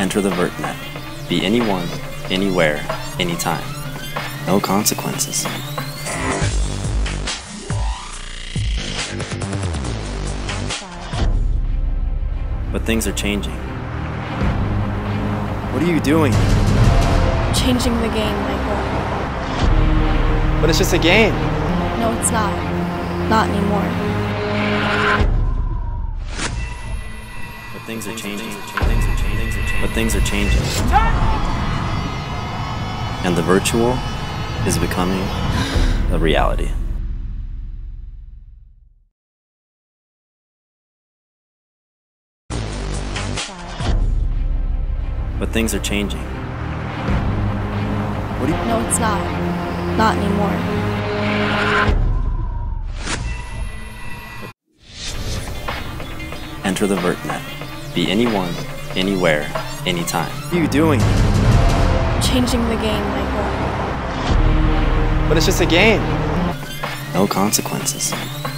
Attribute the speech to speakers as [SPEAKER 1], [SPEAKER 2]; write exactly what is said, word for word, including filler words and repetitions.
[SPEAKER 1] Enter the VertNet. Be anyone, anywhere, anytime. No consequences. But things are changing. What are you doing?
[SPEAKER 2] Changing the game, Michael.
[SPEAKER 1] But it's just a game.
[SPEAKER 2] No, it's not. Not anymore.
[SPEAKER 1] But things are changing. Things are changing. But things are changing. And the virtual is becoming a reality. But things are changing. What do you...
[SPEAKER 2] No, it's not. Not anymore.
[SPEAKER 1] Enter the VertNet. Be anyone, anywhere, anytime. What are you doing?
[SPEAKER 2] Changing the game, Michael.
[SPEAKER 1] But it's just a game. No consequences.